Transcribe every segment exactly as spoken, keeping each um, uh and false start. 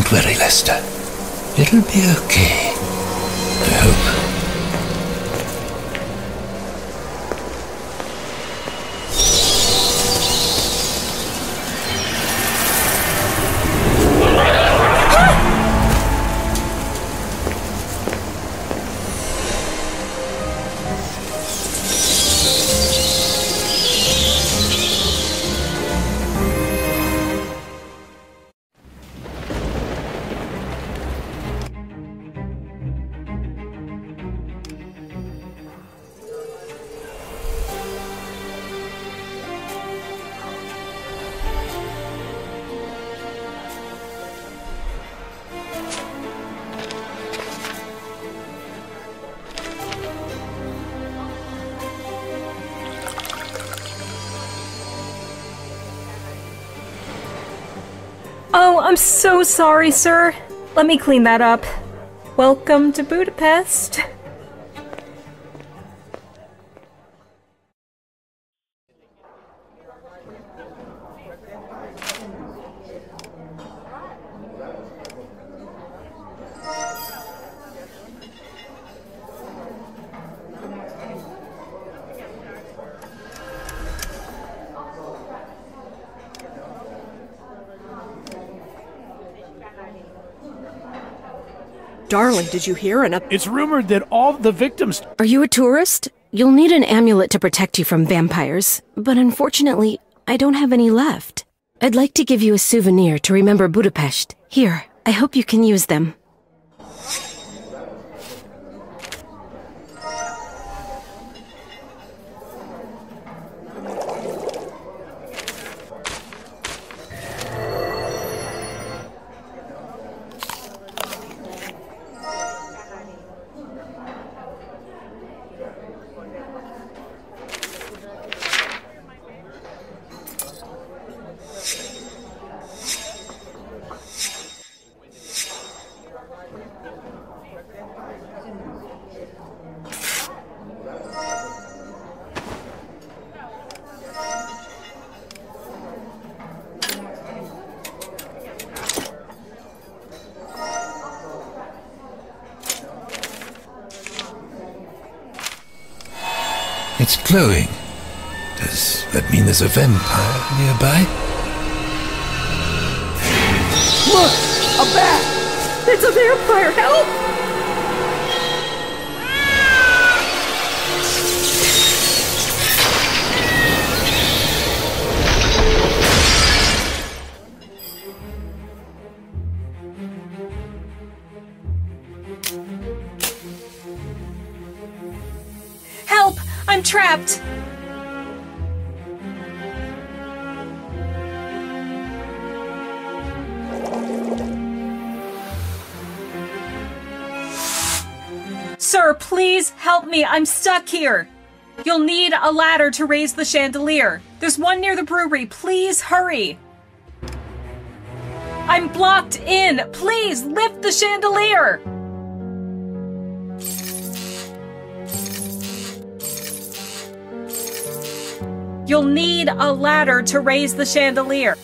Don't worry, Lester. It'll be okay. I hope. Oh, I'm so sorry, sir. Let me clean that up. Welcome to Budapest. Darling, did you hear an... It's rumored that all the victims... Are you a tourist? You'll need an amulet to protect you from vampires. But unfortunately, I don't have any left. I'd like to give you a souvenir to remember Budapest. Here, I hope you can use them. It's glowing. Does that mean there's a vampire nearby? Look! A bat! It's a vampire! Help! Help! I'm trapped! Sir, please help me. I'm stuck here. You'll need a ladder to raise the chandelier. There's one near the brewery. Please hurry. I'm blocked in. Please lift the chandelier. You'll need a ladder to raise the chandelier.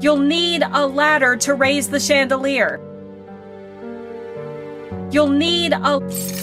You'll need a ladder to raise the chandelier. You'll need a...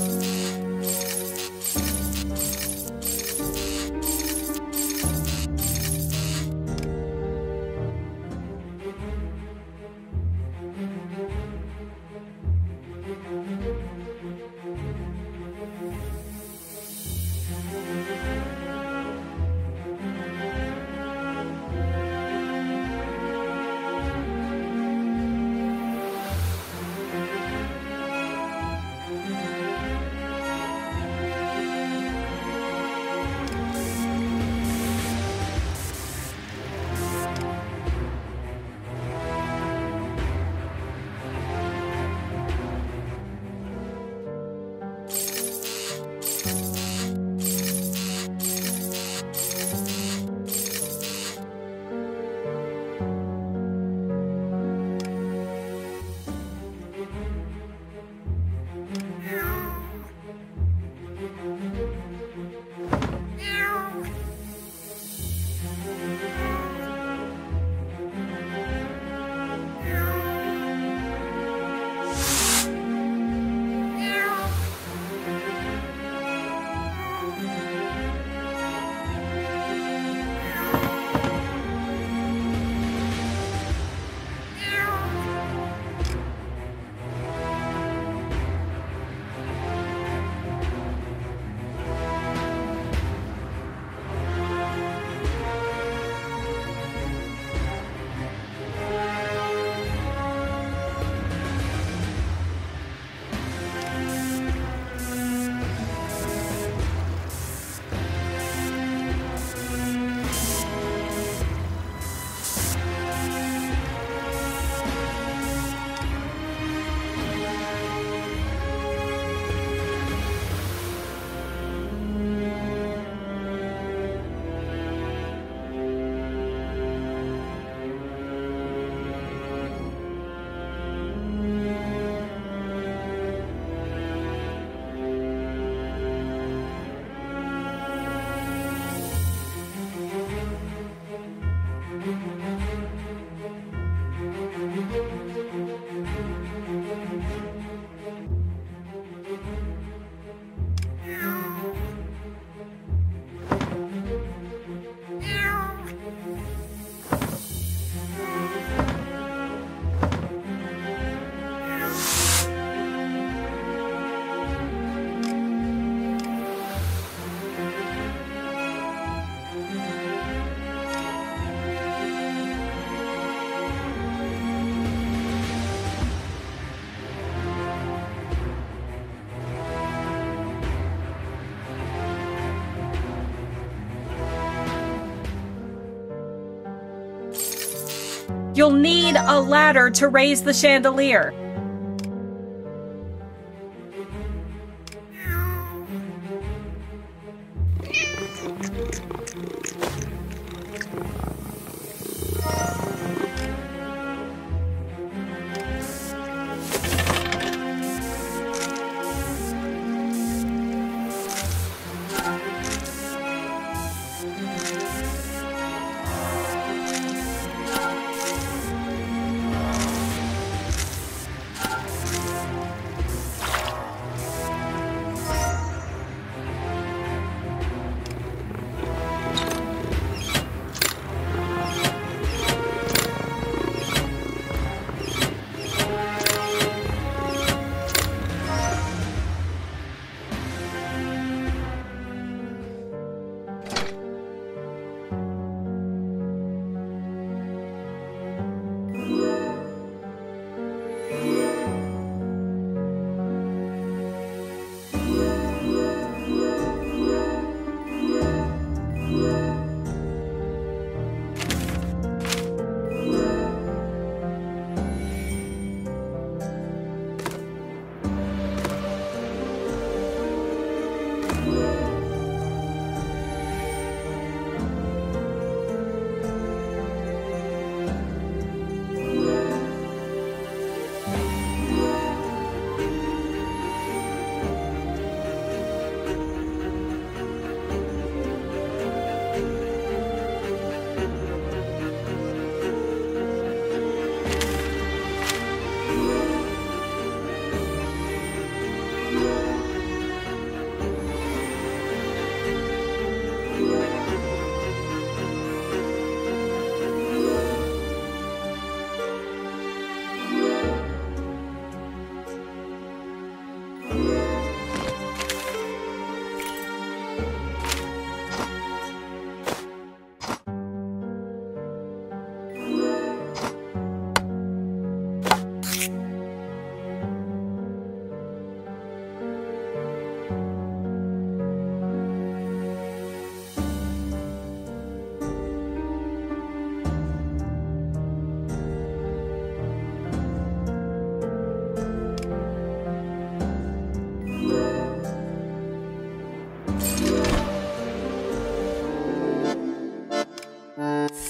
You'll need a ladder to raise the chandelier.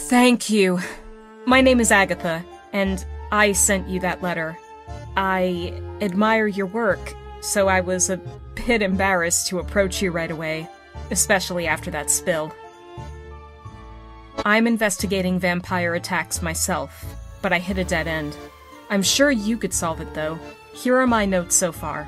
Thank you. My name is Agatha, and I sent you that letter. I admire your work, so I was a bit embarrassed to approach you right away, especially after that spill. I'm investigating vampire attacks myself, but I hit a dead end. I'm sure you could solve it, though. Here are my notes so far.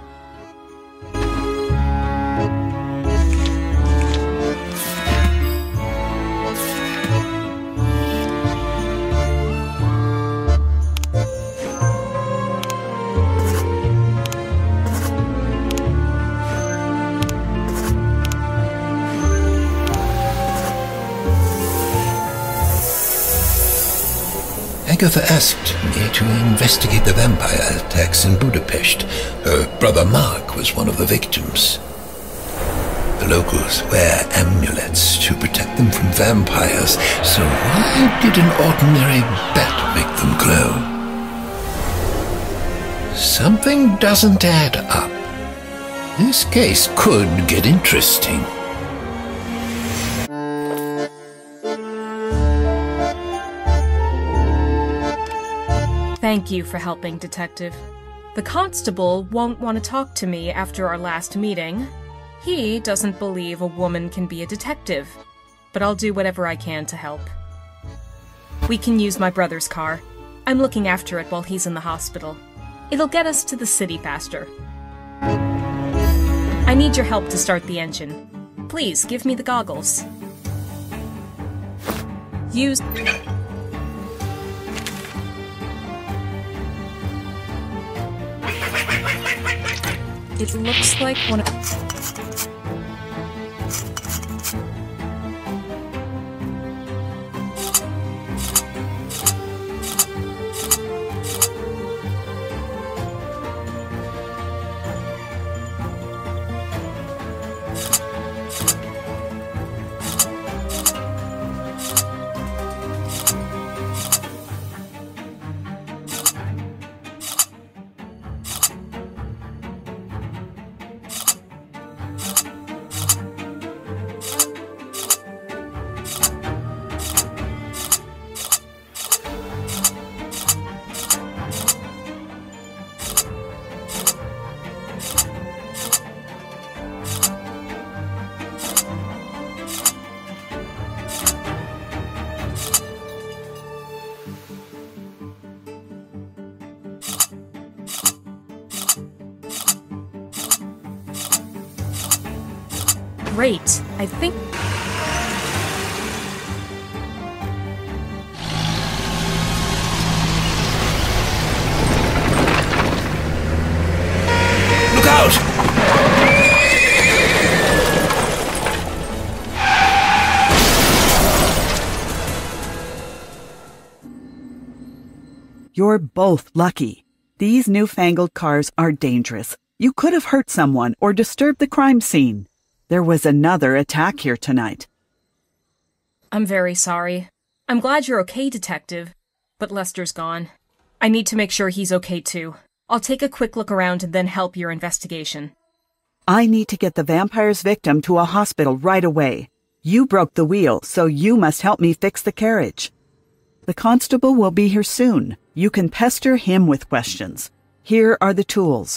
Agatha asked me to investigate the vampire attacks in Budapest. Her brother Mark was one of the victims. The locals wear amulets to protect them from vampires, so why did an ordinary bat make them glow? Something doesn't add up. This case could get interesting. Thank you for helping, Detective. The constable won't want to talk to me after our last meeting. He doesn't believe a woman can be a detective, but I'll do whatever I can to help. We can use my brother's car. I'm looking after it while he's in the hospital. It'll get us to the city faster. I need your help to start the engine. Please, give me the goggles. Use... It looks like one of... Great. I think... Look out! You're both lucky. These newfangled cars are dangerous. You could have hurt someone or disturbed the crime scene. There was another attack here tonight. I'm very sorry. I'm glad you're okay, Detective, but Lester's gone. I need to make sure he's okay too. I'll take a quick look around and then help your investigation. I need to get the vampire's victim to a hospital right away. You broke the wheel, so you must help me fix the carriage. The constable will be here soon. You can pester him with questions. Here are the tools.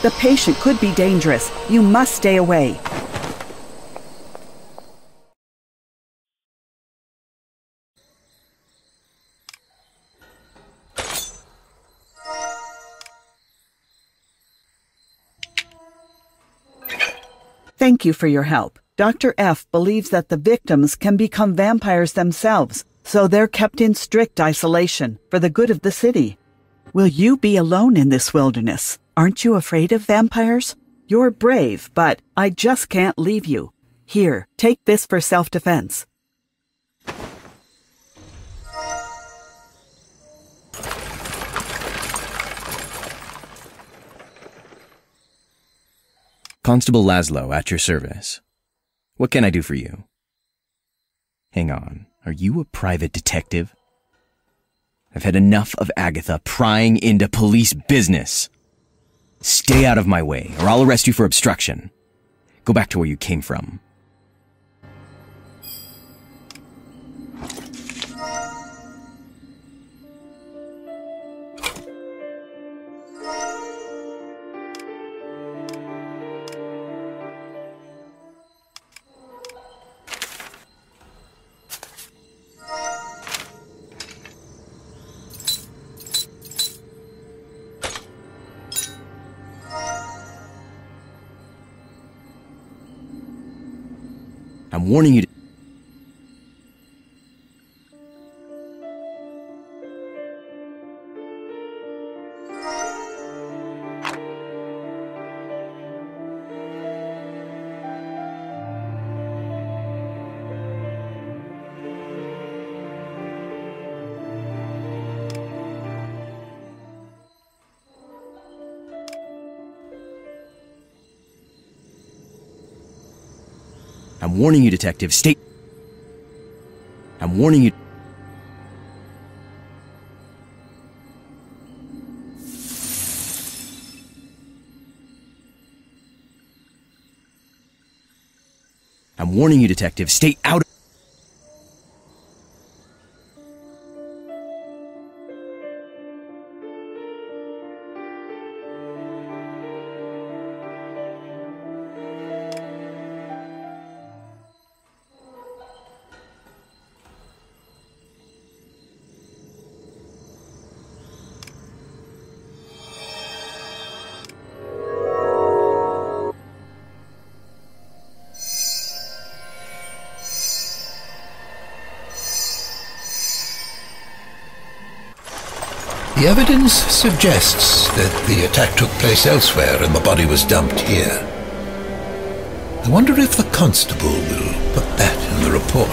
The patient could be dangerous. You must stay away. Thank you for your help. Doctor F believes that the victims can become vampires themselves, so they're kept in strict isolation for the good of the city. Will you be alone in this wilderness? Aren't you afraid of vampires? You're brave, but I just can't leave you. Here, take this for self-defense. Constable Laszlo, at your service. What can I do for you? Hang on, are you a private detective? I've had enough of Agatha prying into police business. Stay out of my way, or I'll arrest you for obstruction. Go back to where you came from. I'm warning you to... I'm warning you, detective. Stay... I'm warning you... I'm warning you, detective. Stay out... The evidence suggests that the attack took place elsewhere and the body was dumped here. I wonder if the constable will put that in the report.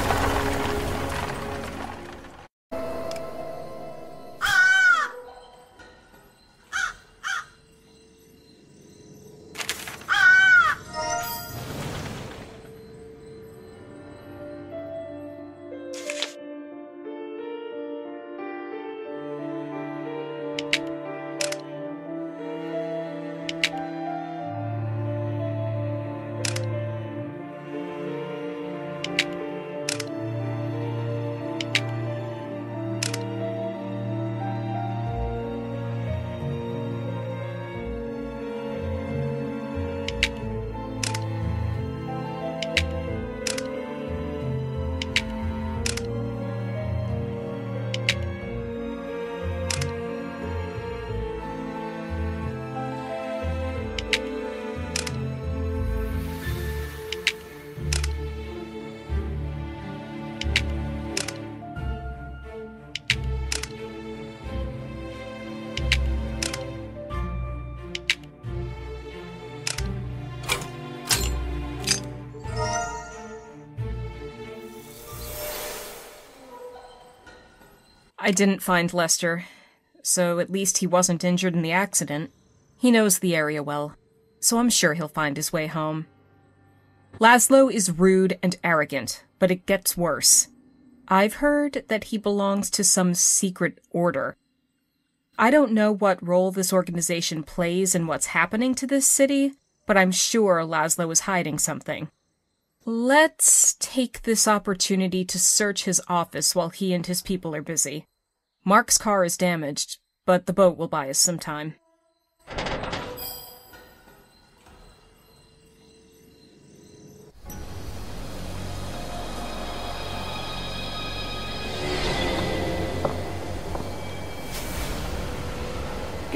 I didn't find Lester, so at least he wasn't injured in the accident. He knows the area well, so I'm sure he'll find his way home. Laszlo is rude and arrogant, but it gets worse. I've heard that he belongs to some secret order. I don't know what role this organization plays in what's happening to this city, but I'm sure Laszlo is hiding something. Let's take this opportunity to search his office while he and his people are busy. Mark's car is damaged, but the boat will buy us some time.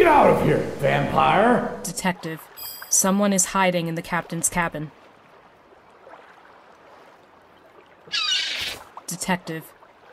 Get out of here, vampire! Detective, someone is hiding in the captain's cabin. Detective.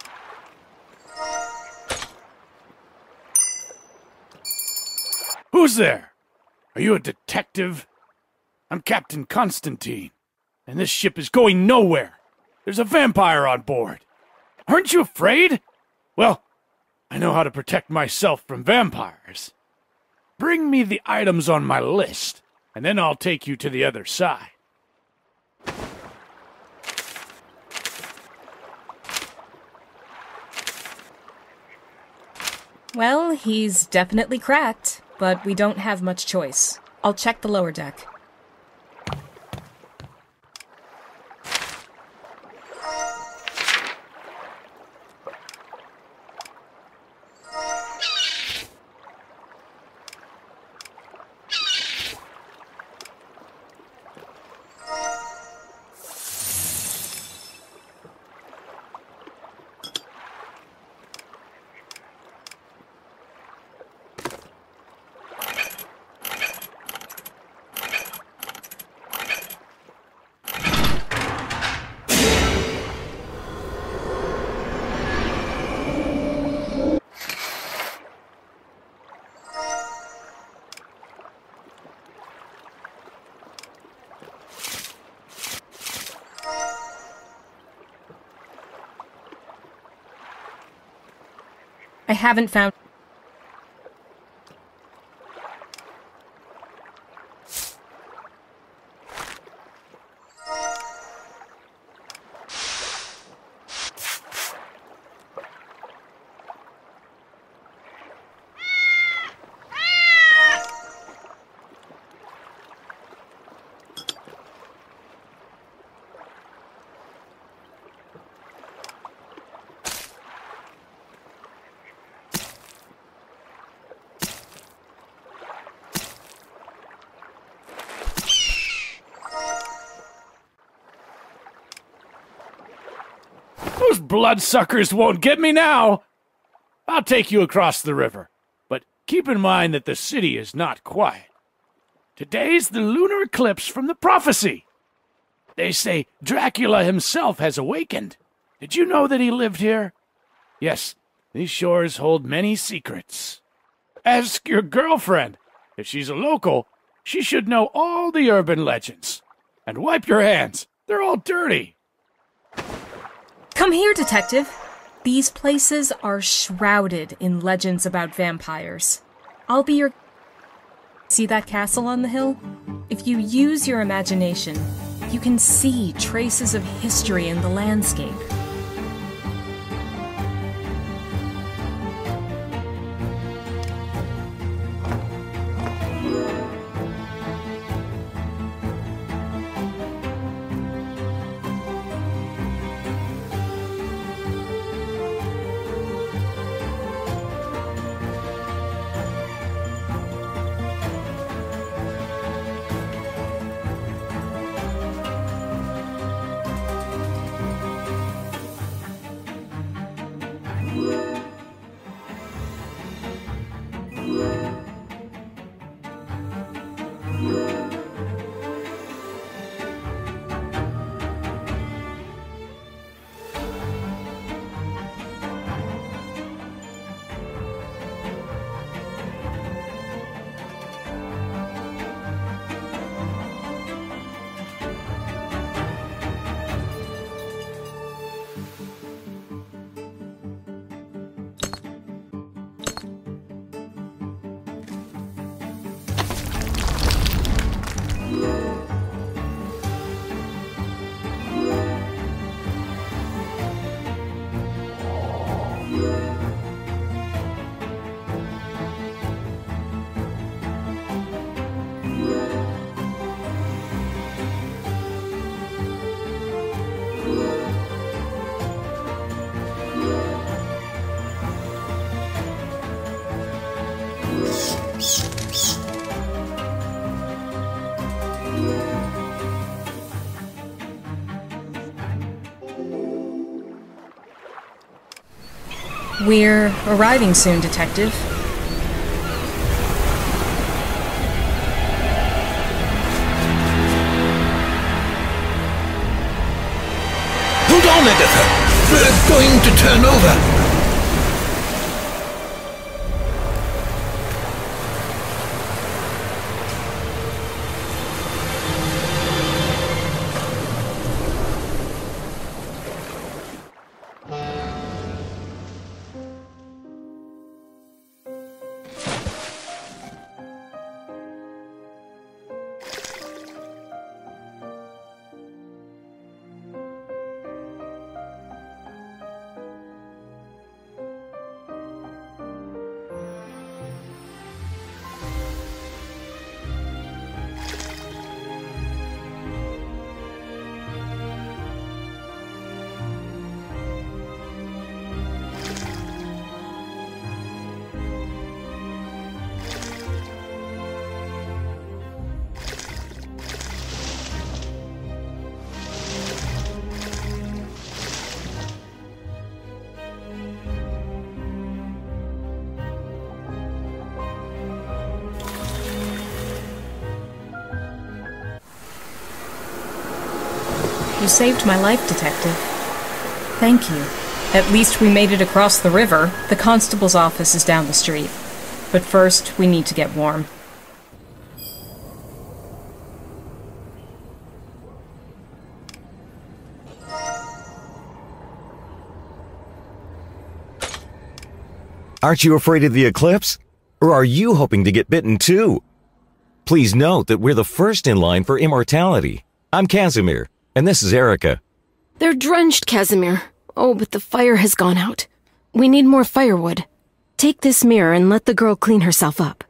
Who's there? Are you a detective? I'm Captain Constantine, and this ship is going nowhere. There's a vampire on board. Aren't you afraid? Well, I know how to protect myself from vampires. Bring me the items on my list, and then I'll take you to the other side. Well, he's definitely cracked, but we don't have much choice. I'll check the lower deck. I haven't found... Those bloodsuckers won't get me now! I'll take you across the river, but keep in mind that the city is not quiet. Today's the lunar eclipse from the prophecy. They say Dracula himself has awakened. Did you know that he lived here? Yes, these shores hold many secrets. Ask your girlfriend. If she's a local, she should know all the urban legends. And wipe your hands. They're all dirty. Come here, Detective. These places are shrouded in legends about vampires. I'll be your... See that castle on the hill? If you use your imagination, you can see traces of history in the landscape. We're arriving soon, Detective. Agatha! We're going to turn over! You saved my life, Detective. Thank you. At least we made it across the river. The constable's office is down the street. But first, we need to get warm. Aren't you afraid of the eclipse? Or are you hoping to get bitten too? Please note that we're the first in line for immortality. I'm Casimir, and this is Erica. They're drenched, Casimir. Oh, but the fire has gone out. We need more firewood. Take this mirror and let the girl clean herself up.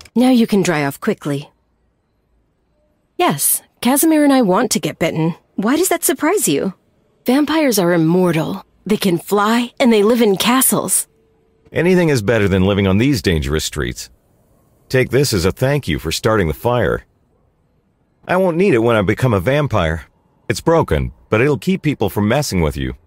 Now you can dry off quickly. Yes, Casimir and I want to get bitten. Why does that surprise you? Vampires are immortal. They can fly, and they live in castles. Anything is better than living on these dangerous streets. Take this as a thank you for starting the fire. I won't need it when I become a vampire. It's broken, but it'll keep people from messing with you.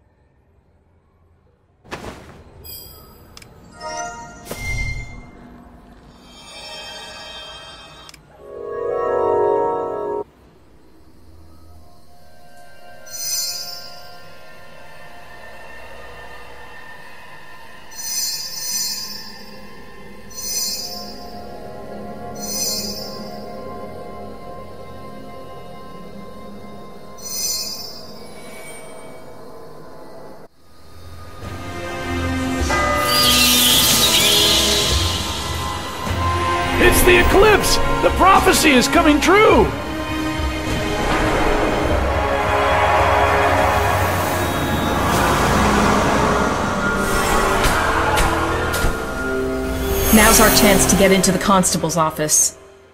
It's the eclipse! The prophecy is coming true! Now's our chance to get into the constable's office.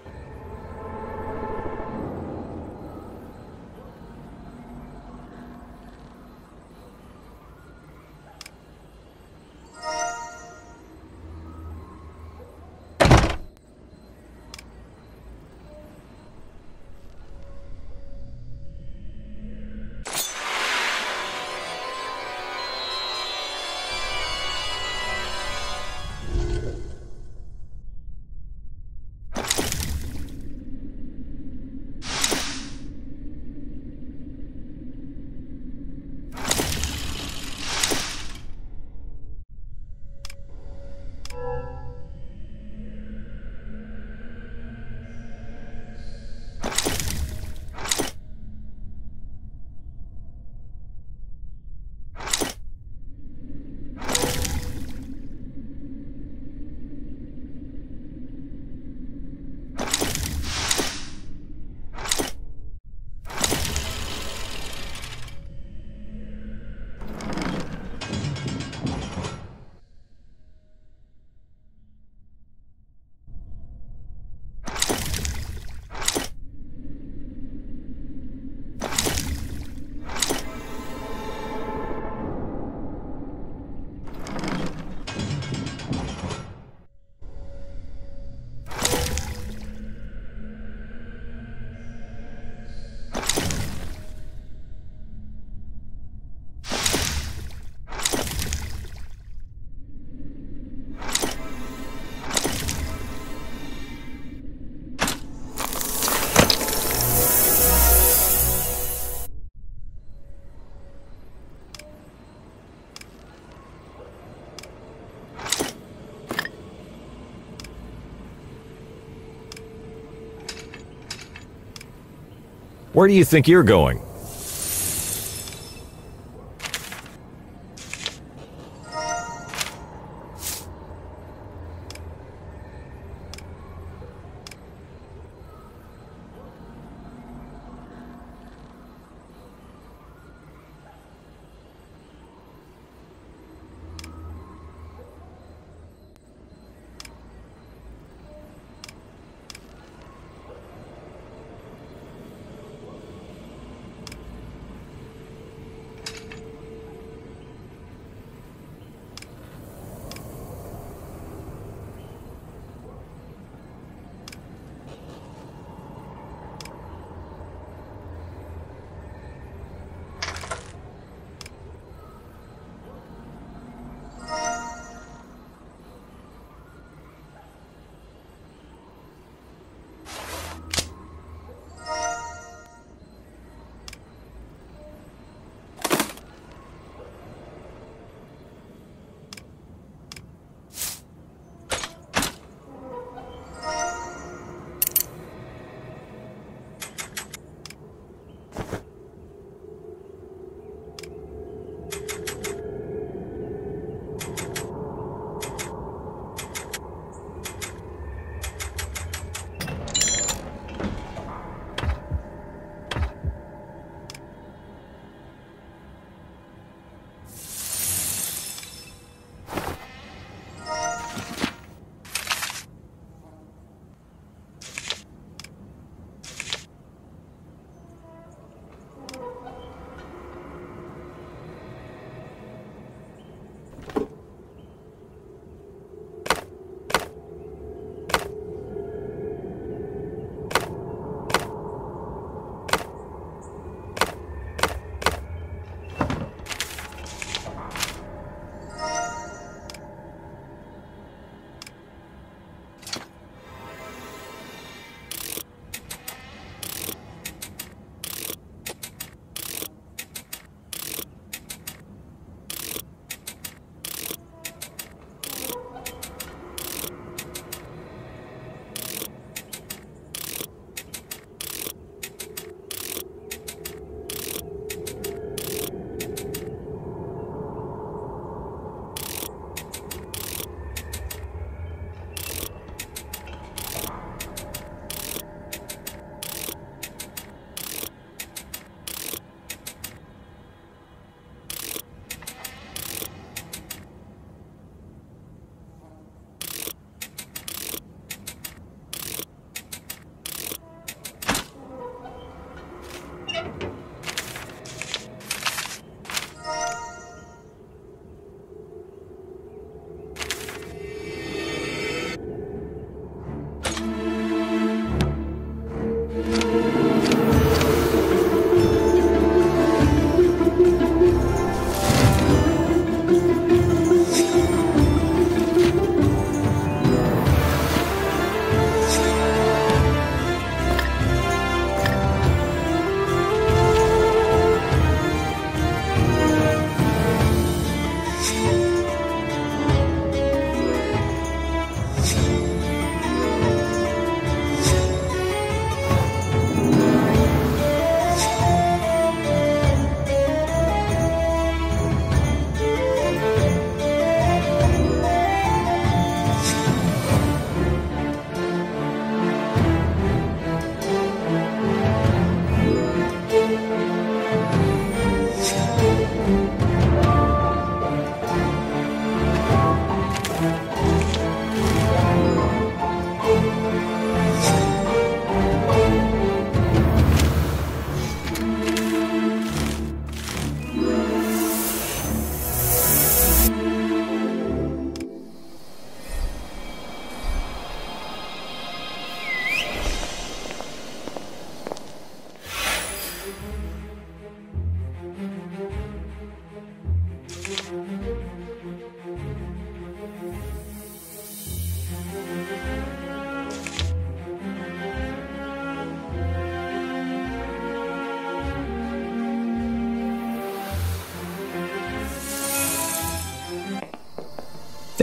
Where do you think you're going?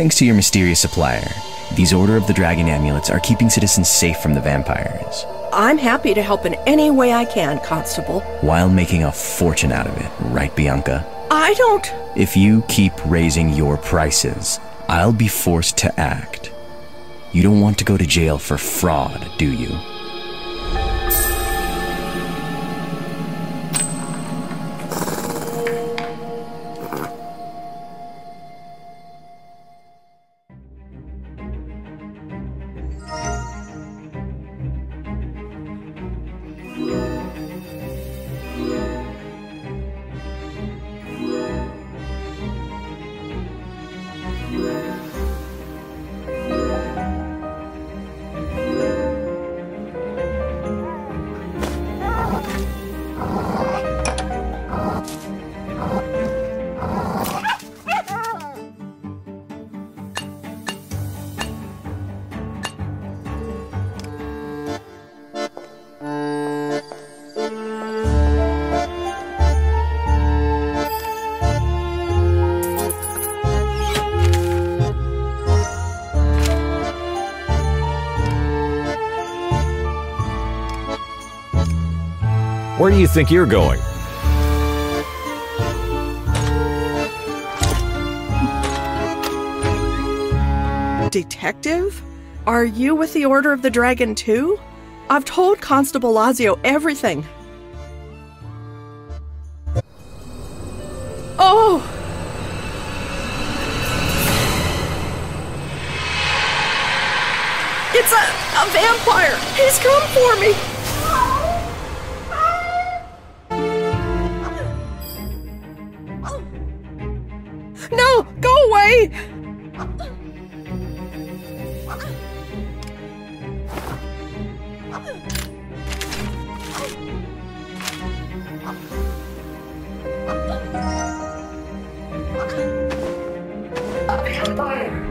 Thanks to your mysterious supplier, these Order of the Dragon amulets are keeping citizens safe from the vampires. I'm happy to help in any way I can, Constable. While making a fortune out of it, right, Bianca? I don't... If you keep raising your prices, I'll be forced to act. You don't want to go to jail for fraud, do you? Where do you think you're going? Detective? Are you with the Order of the Dragon too? I've told Constable Lazio everything. Oh! It's a, a vampire! He's come for me! No! Go away! A vampire!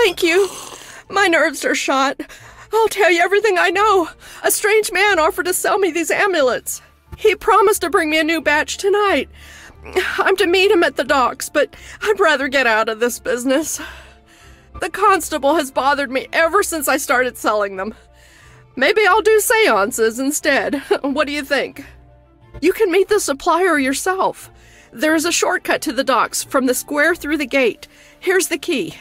Thank you. My nerves are shot. I'll tell you everything I know. A strange man offered to sell me these amulets. He promised to bring me a new batch tonight. I'm to meet him at the docks, but I'd rather get out of this business. The constable has bothered me ever since I started selling them. Maybe I'll do seances instead. What do you think? You can meet the supplier yourself. There is a shortcut to the docks from the square through the gate. Here's the key.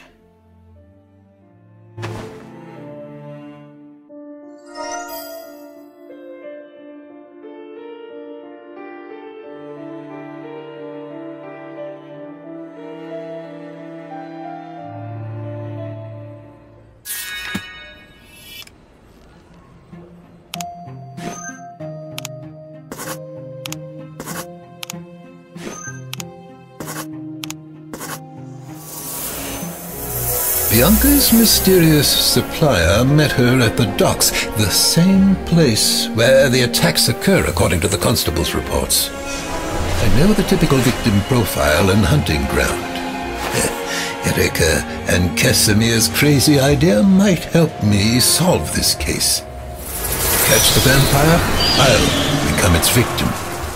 Bianca's mysterious supplier met her at the docks, the same place where the attacks occur according to the constable's reports. I know the typical victim profile and hunting ground. Erika and Casimir's crazy idea might help me solve this case. Catch the vampire, I'll become its victim.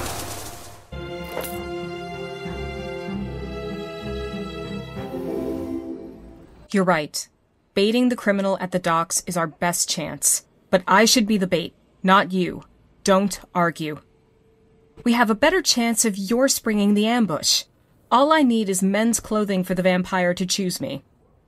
You're right. Baiting the criminal at the docks is our best chance. But I should be the bait, not you. Don't argue. We have a better chance of your springing the ambush. All I need is men's clothing for the vampire to choose me.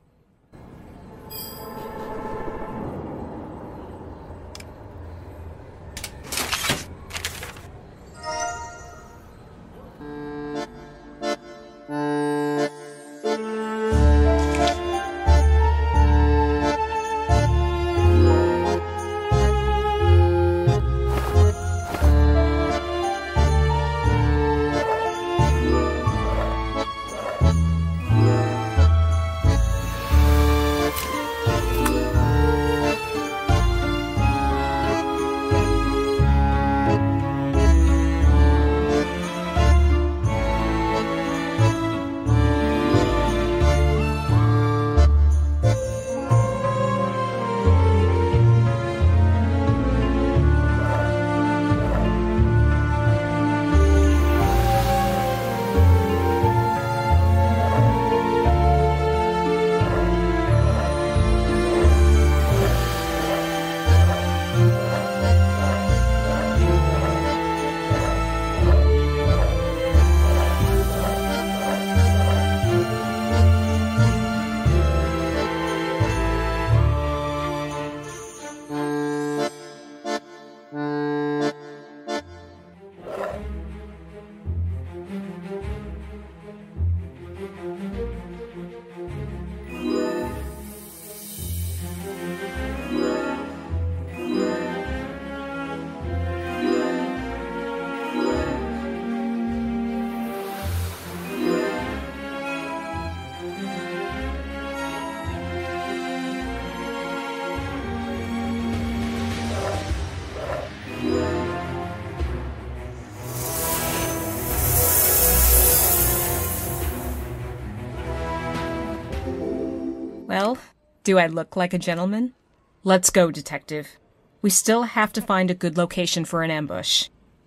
Well, do I look like a gentleman? Let's go, detective. We still have to find a good location for an ambush.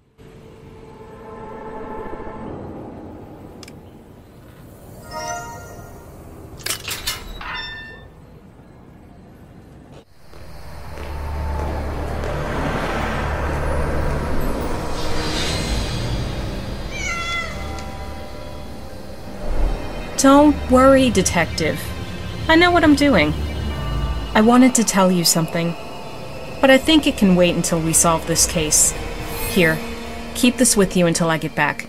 Don't worry, detective. I know what I'm doing. I wanted to tell you something, but I think it can wait until we solve this case. Here, keep this with you until I get back.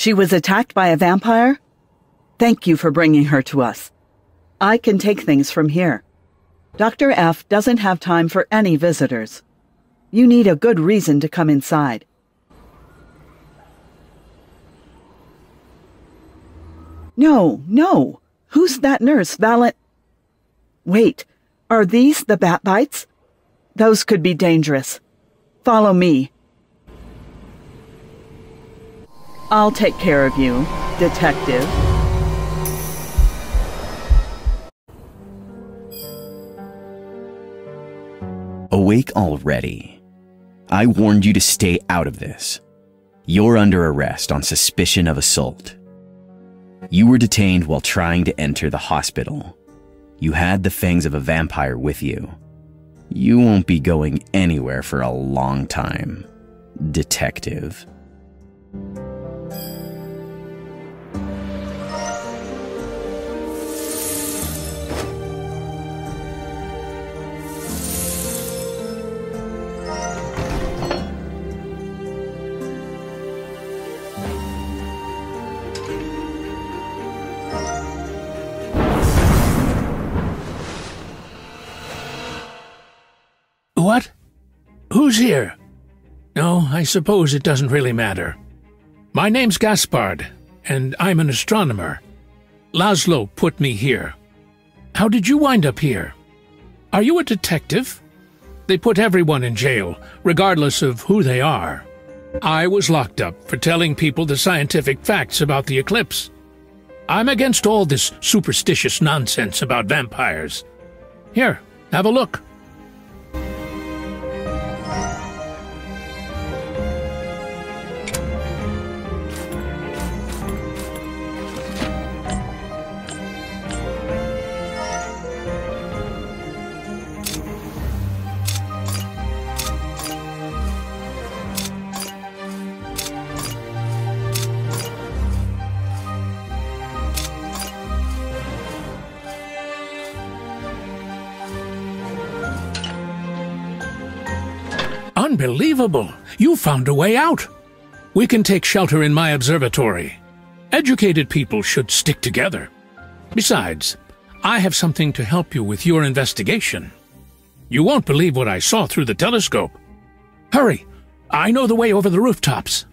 She was attacked by a vampire? Thank you for bringing her to us. I can take things from here. Doctor F doesn't have time for any visitors. You need a good reason to come inside. No, no. Who's that nurse, Valent? Wait, are these the bat bites? Those could be dangerous. Follow me. I'll take care of you, detective. Awake already. I warned you to stay out of this. You're under arrest on suspicion of assault. You were detained while trying to enter the hospital. You had the fangs of a vampire with you. You won't be going anywhere for a long time, detective. What? Who's here? No, I suppose it doesn't really matter. My name's Gaspard, and I'm an astronomer. Laszlo put me here. How did you wind up here? Are you a detective? They put everyone in jail, regardless of who they are. I was locked up for telling people the scientific facts about the eclipse. I'm against all this superstitious nonsense about vampires. Here, have a look. Unbelievable! You found a way out! We can take shelter in my observatory. Educated people should stick together. Besides, I have something to help you with your investigation. You won't believe what I saw through the telescope. Hurry! I know the way over the rooftops.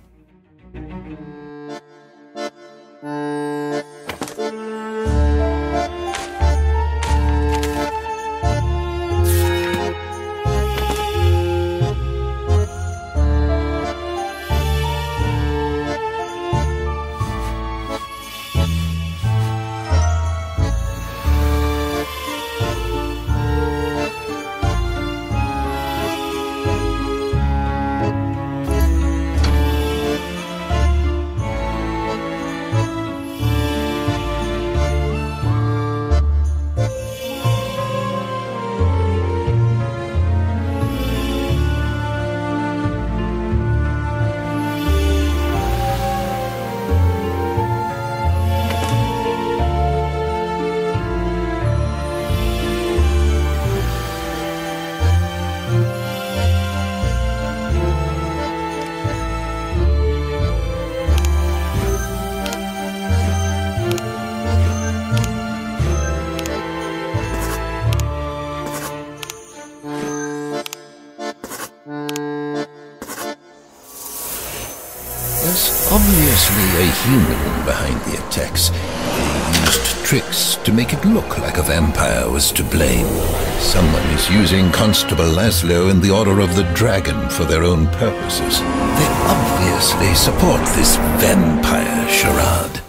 There's obviously a human behind the attacks. They used tricks to make it look like a vampire was to blame. Someone is using Constable Laszlo in the Order of the Dragon for their own purposes. They obviously support this vampire charade.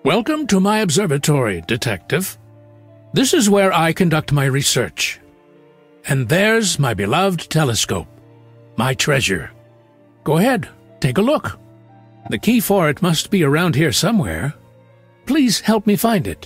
Welcome to my observatory, Detective. This is where I conduct my research. And there's my beloved telescope, my treasure. Go ahead, take a look. The key for it must be around here somewhere. Please help me find it.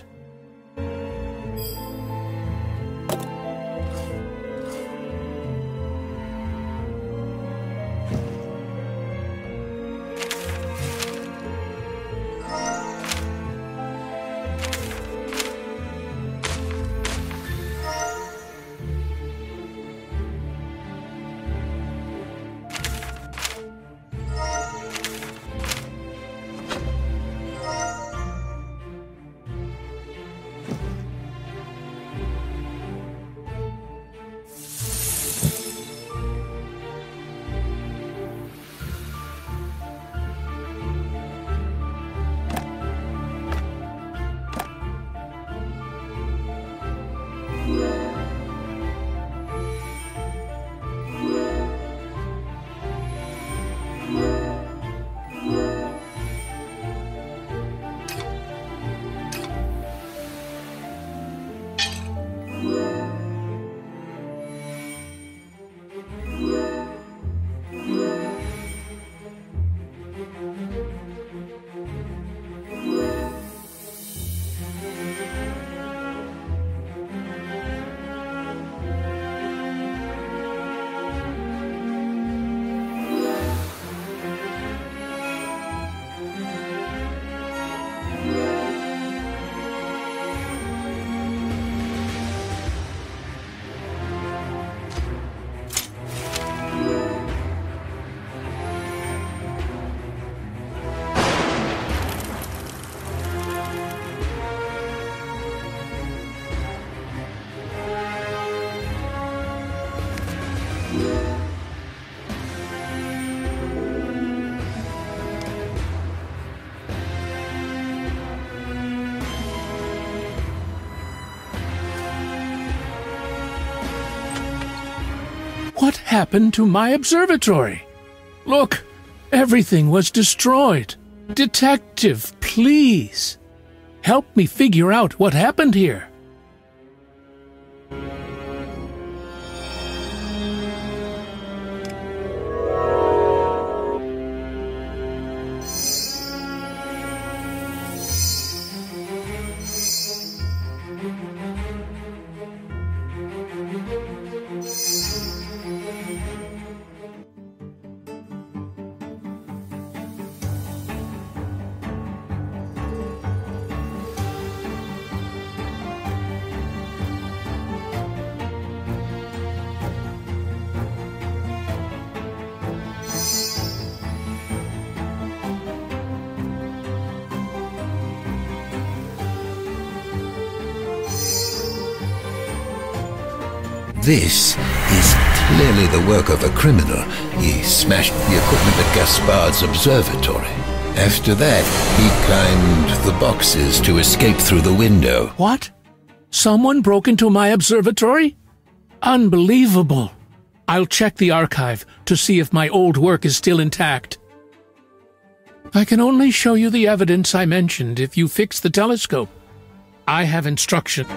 What happened to my observatory? Look, everything was destroyed. Detective, please, help me figure out what happened here. This is clearly the work of a criminal. He smashed the equipment at Gaspard's observatory. After that, he climbed the boxes to escape through the window. What? Someone broke into my observatory? Unbelievable. I'll check the archive to see if my old work is still intact. I can only show you the evidence I mentioned if you fix the telescope. I have instruction.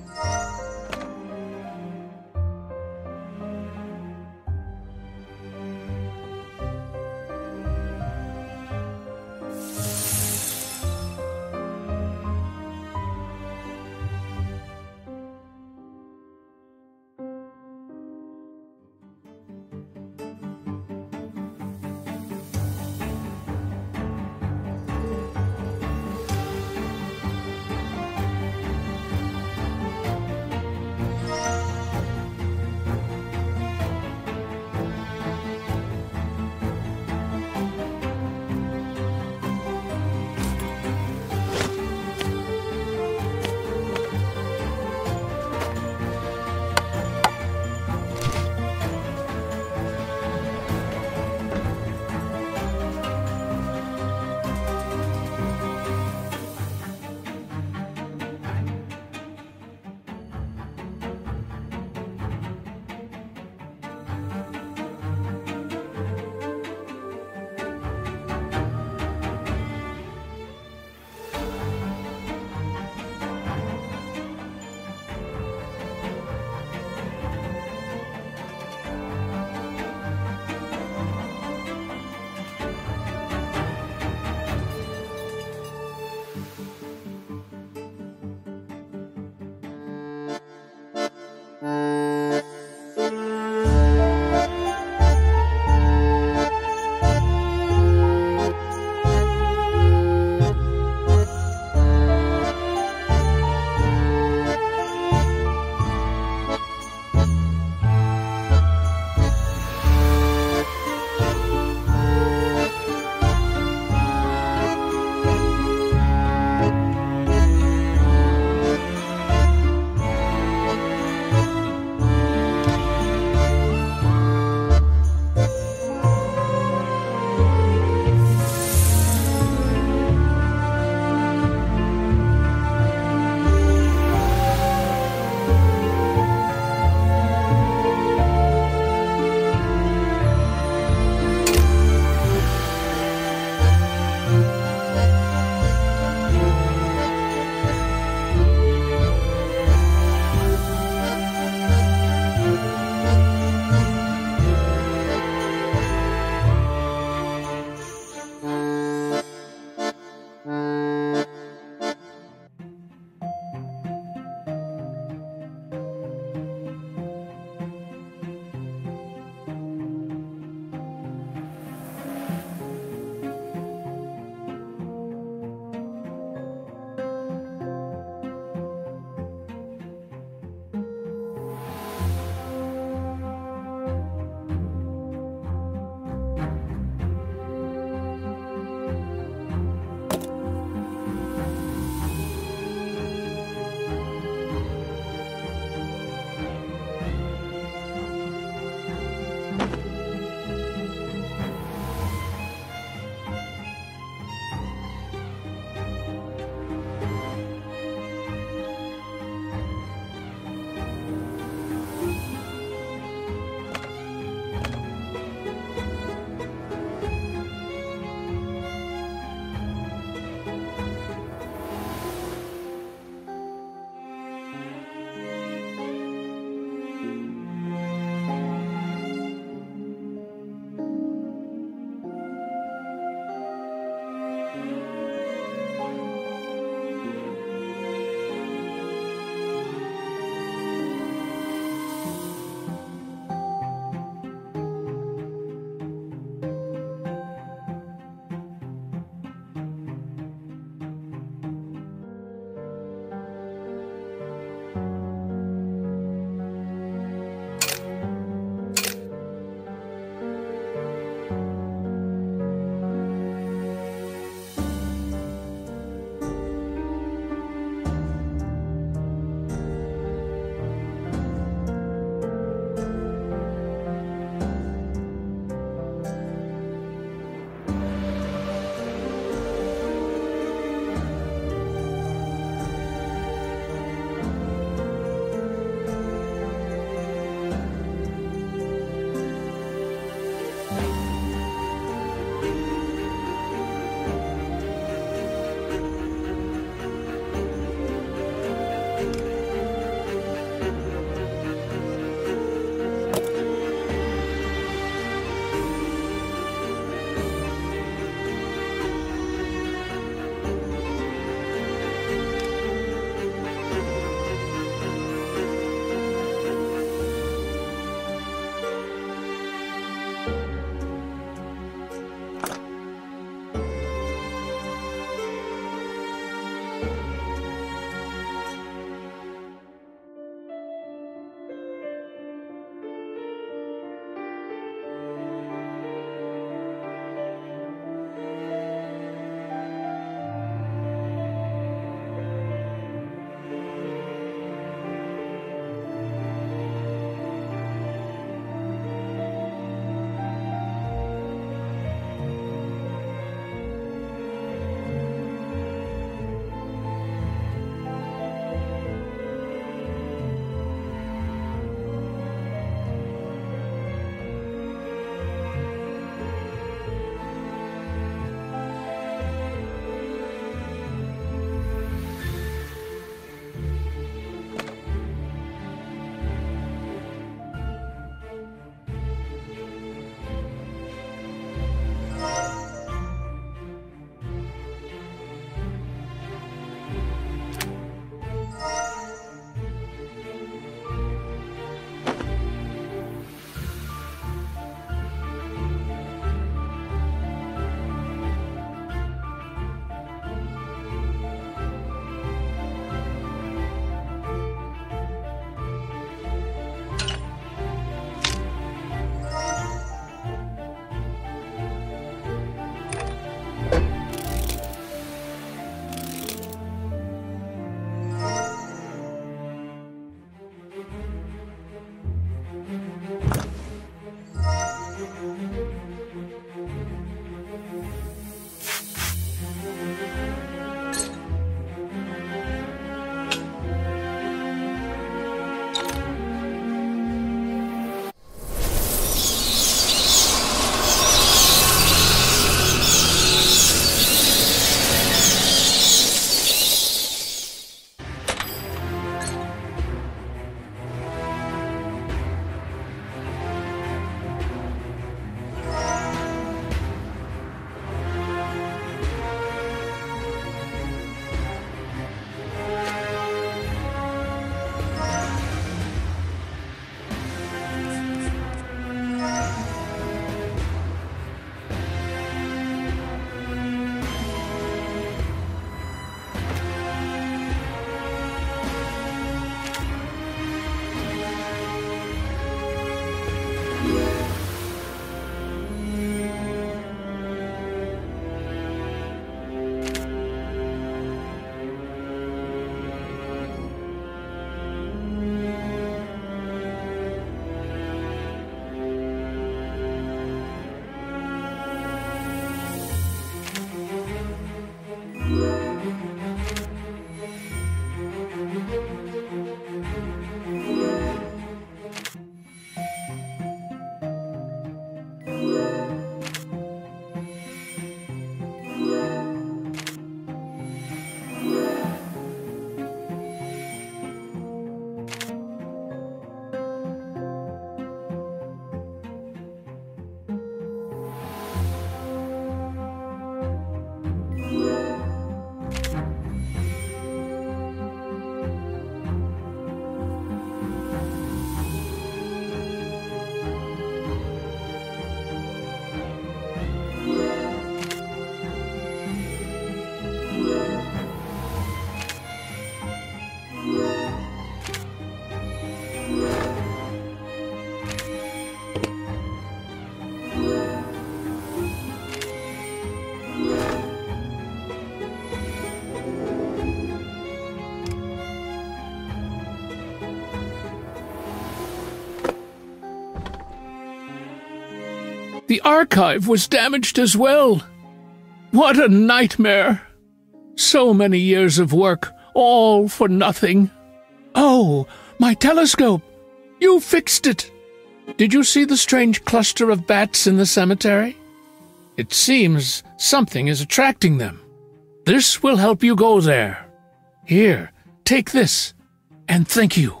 The archive was damaged as well. What a nightmare. So many years of work, all for nothing. Oh, my telescope! You fixed it! Did you see the strange cluster of bats in the cemetery? It seems something is attracting them. This will help you go there. Here, take this, and thank you.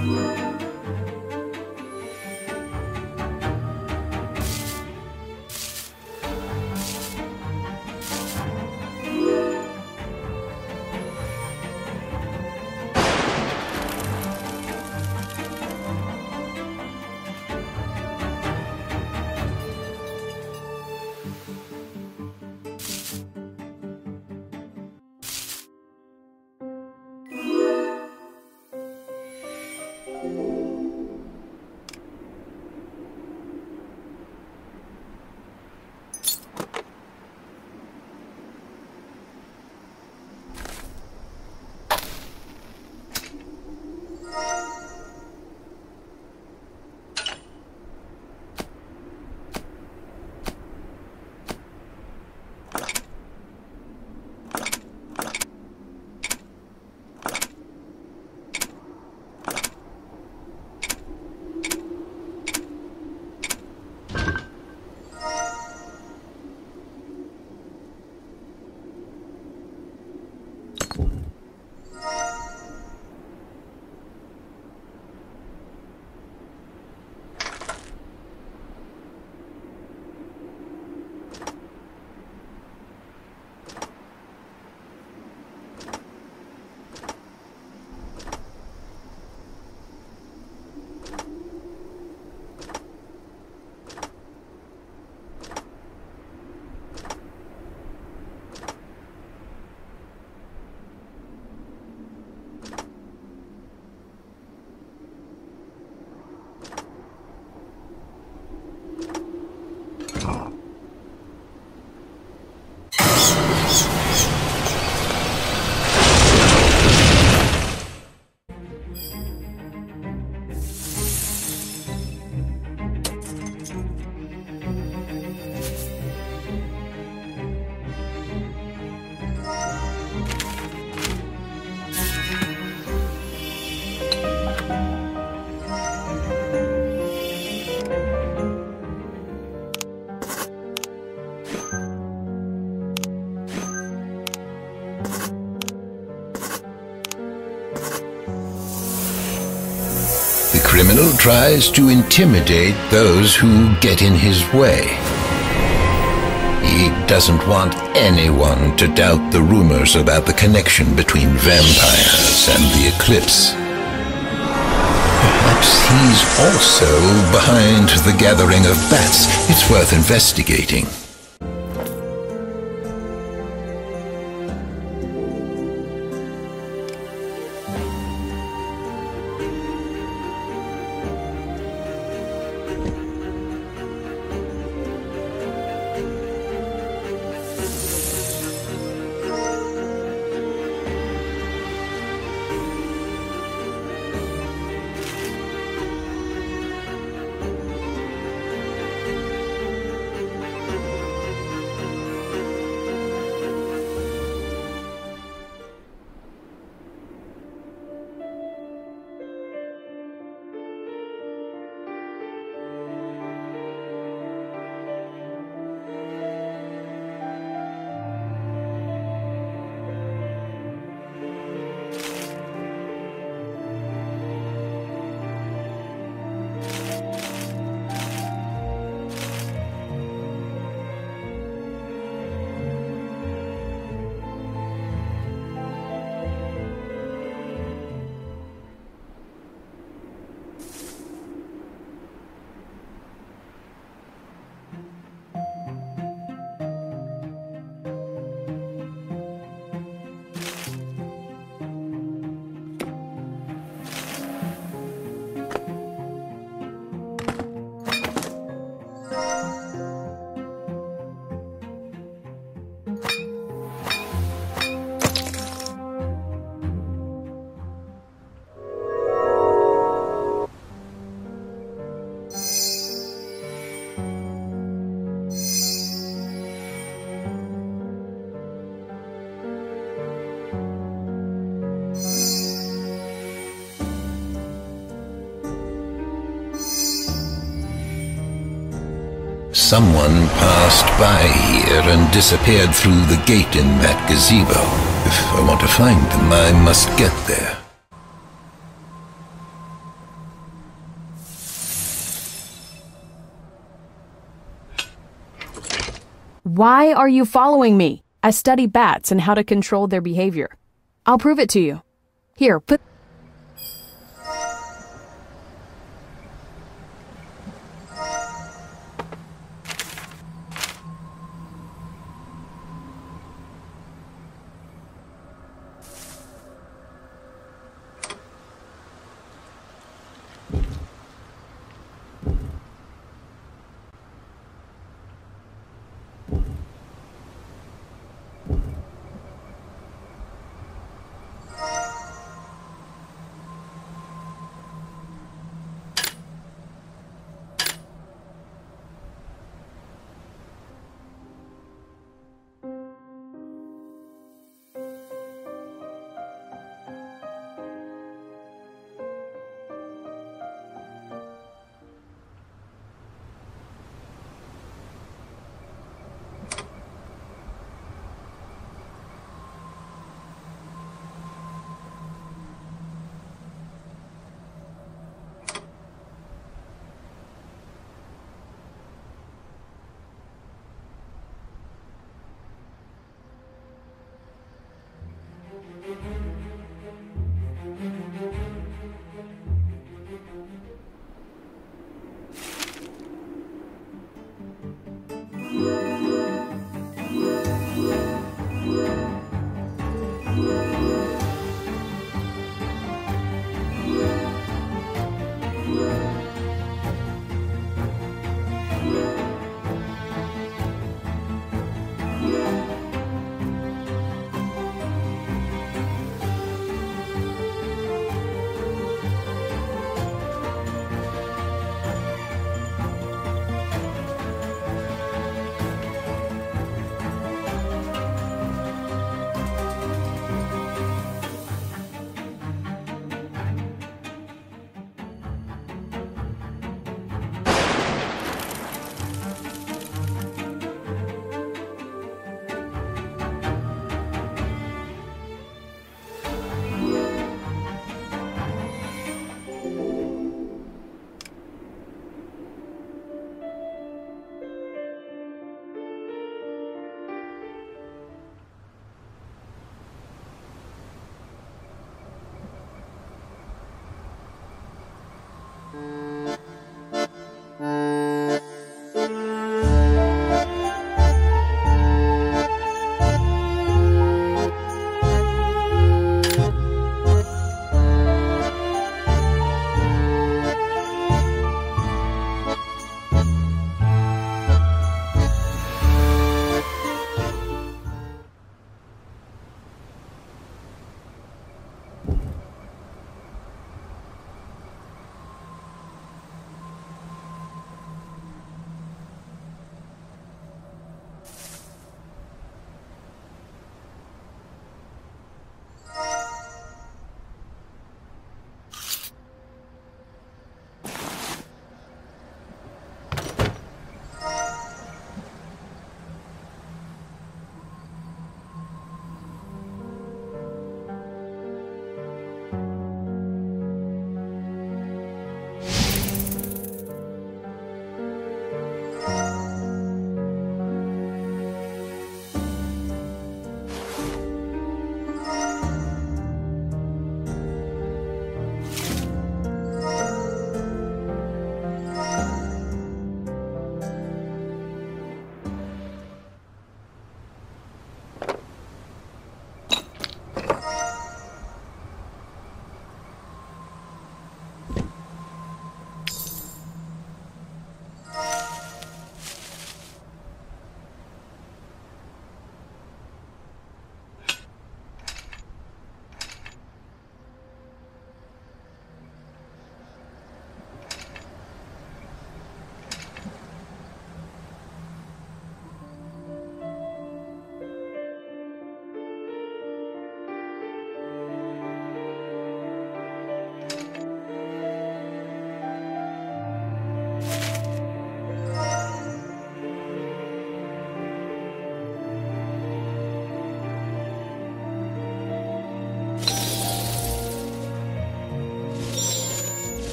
criminal tries to intimidate those who get in his way. He doesn't want anyone to doubt the rumors about the connection between vampires and the eclipse. Perhaps he's also behind the gathering of bats. It's worth investigating. Someone passed by here and disappeared through the gate in that gazebo. If I want to find them, I must get there. Why are you following me? I study bats and how to control their behavior. I'll prove it to you. Here, put...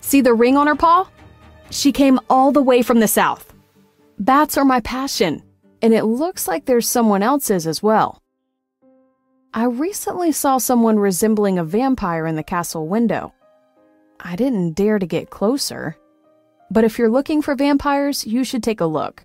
See the ring on her paw? She came all the way from the south. Bats are my passion, and it looks like there's someone else's as well. I recently saw someone resembling a vampire in the castle window. I didn't dare to get closer, but if you're looking for vampires, you should take a look.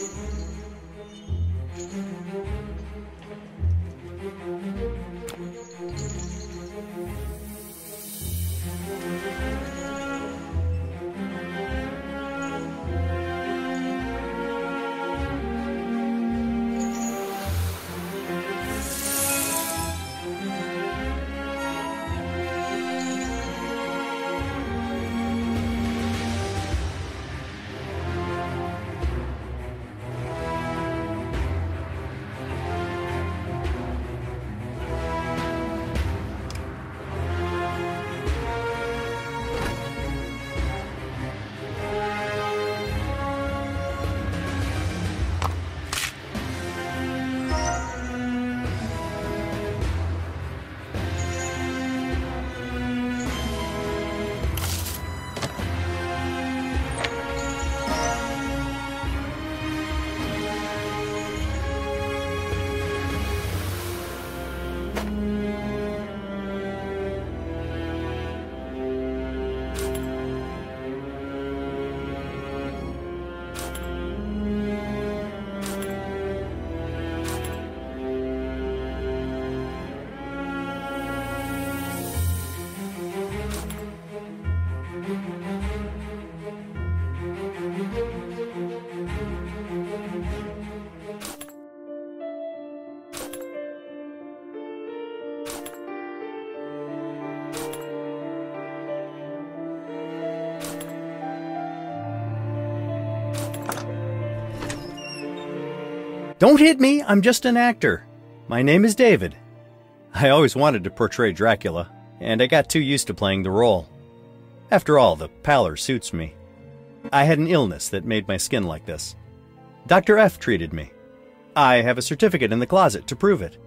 Don't hit me, I'm just an actor. My name is David. I always wanted to portray Dracula, and I got too used to playing the role. After all, the pallor suits me. I had an illness that made my skin like this. Doctor F treated me. I have a certificate in the closet to prove it.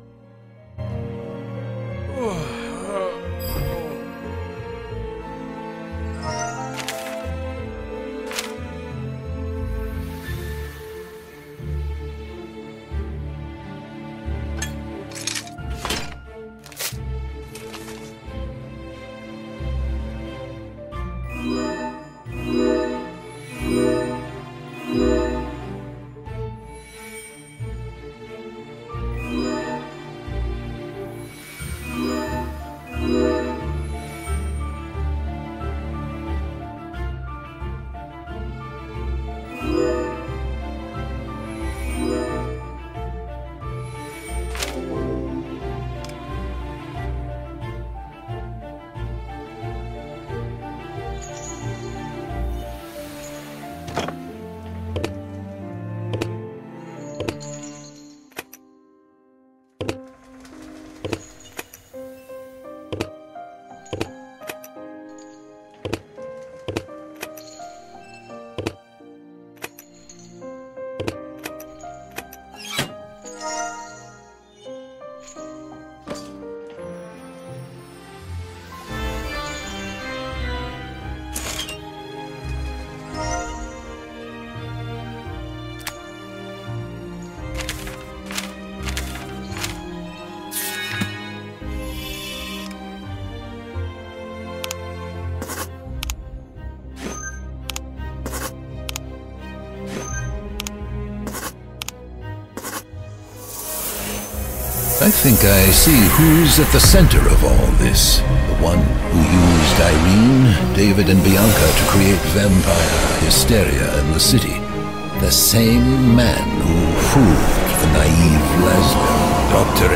I think I see who's at the center of all this. The one who used Irene, David, and Bianca to create vampire hysteria in the city. The same man who fooled the naive Laszlo. Doctor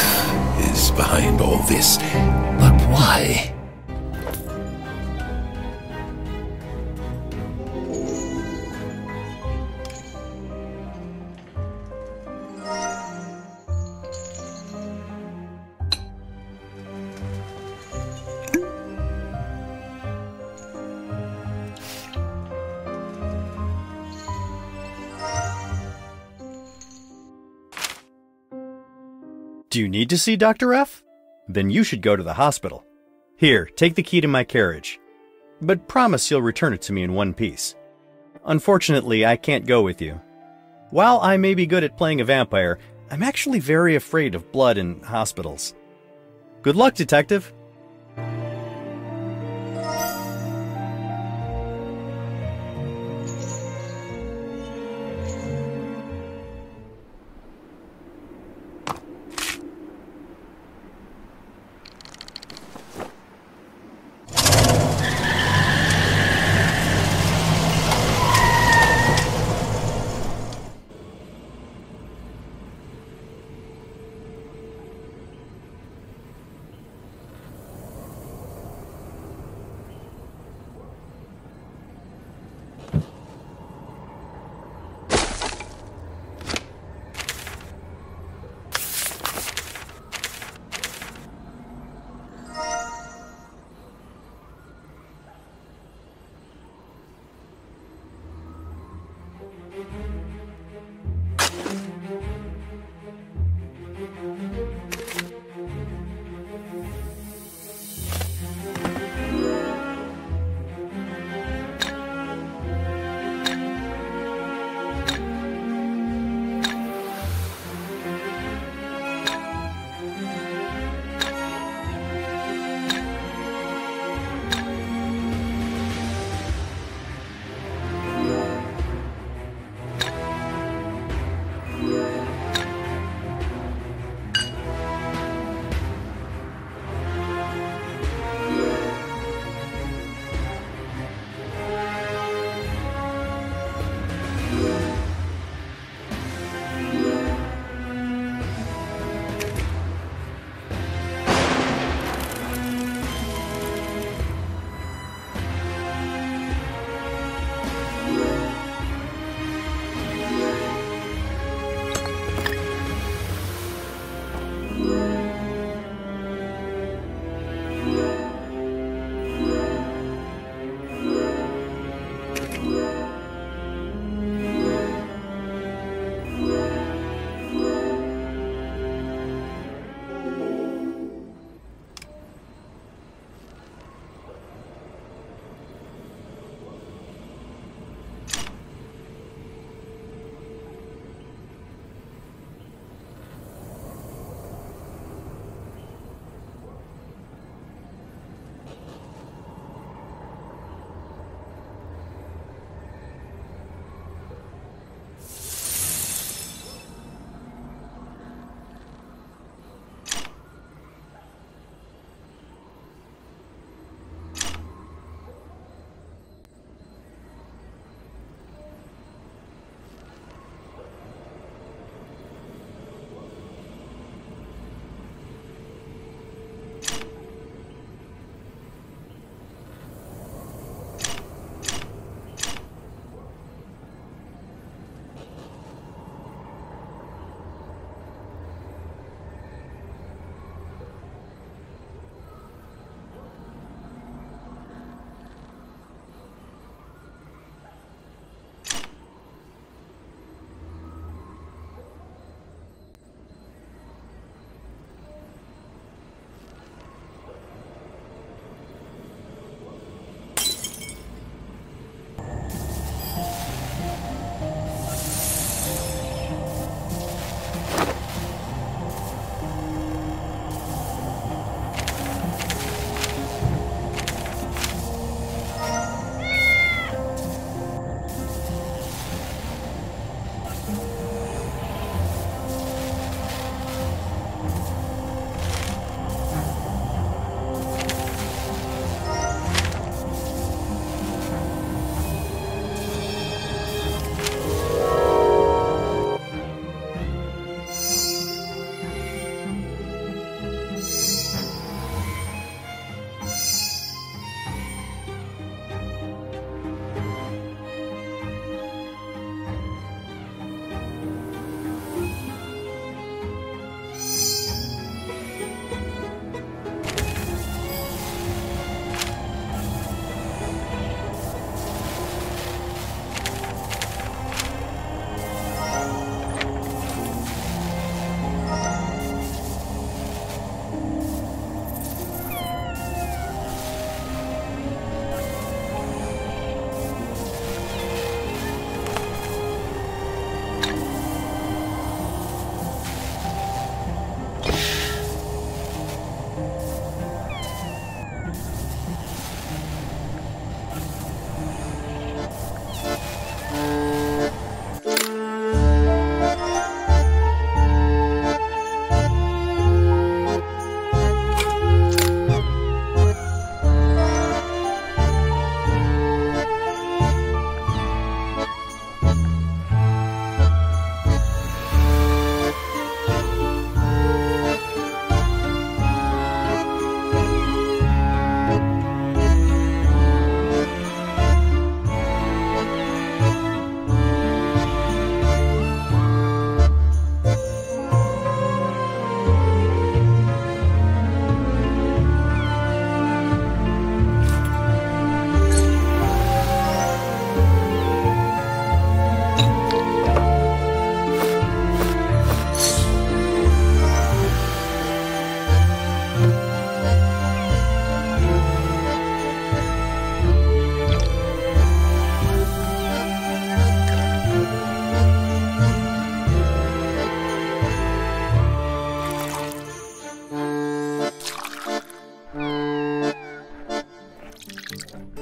F is behind all this. But why? Do you need to see Doctor F? Then you should go to the hospital. Here, take the key to my carriage. But promise you'll return it to me in one piece. Unfortunately, I can't go with you. While I may be good at playing a vampire, I'm actually very afraid of blood in hospitals. Good luck, Detective!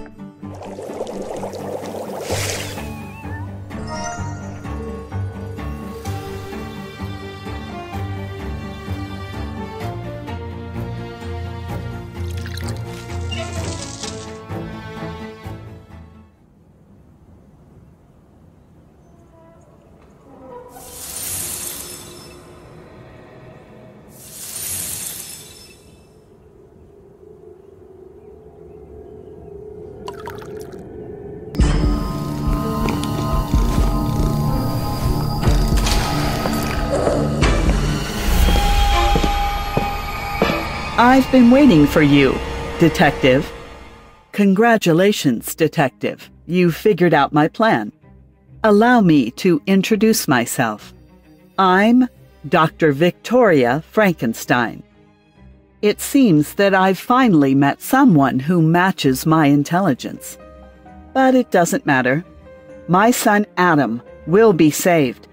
I've been waiting for you, Detective. Congratulations, Detective. You figured out my plan. Allow me to introduce myself. I'm Doctor Victoria Frankenstein. It seems that I've finally met someone who matches my intelligence. But it doesn't matter. My son Adam will be saved.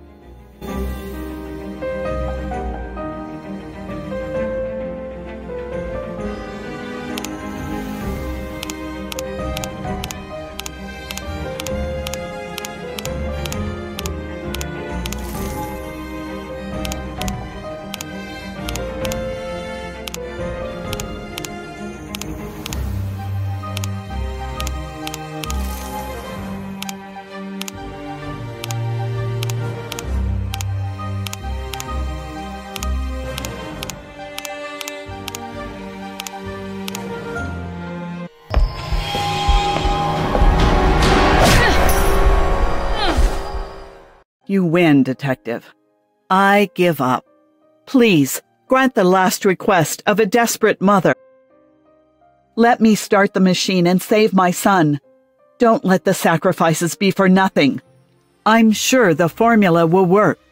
You win, Detective. I give up. Please, grant the last request of a desperate mother. Let me start the machine and save my son. Don't let the sacrifices be for nothing. I'm sure the formula will work.